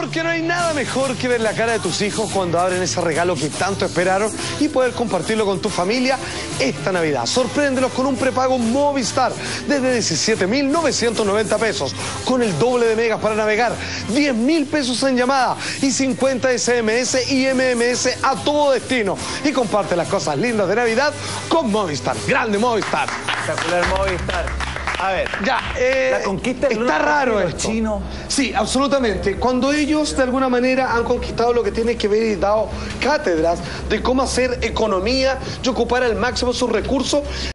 Porque no hay nada mejor que ver la cara de tus hijos cuando abren ese regalo que tanto esperaron y poder compartirlo con tu familia esta Navidad. Sorpréndelos con un prepago Movistar desde 17.990 pesos, con el doble de megas para navegar, 10.000 pesos en llamada y 50 SMS y MMS a todo destino. Y comparte las cosas lindas de Navidad con Movistar. Grande Movistar. Espectacular Movistar. A ver, ya, la conquista del está raro esto. Chino. Sí, absolutamente. Cuando ellos de alguna manera han conquistado lo que tiene que ver y dado cátedras de cómo hacer economía y ocupar al máximo sus recursos,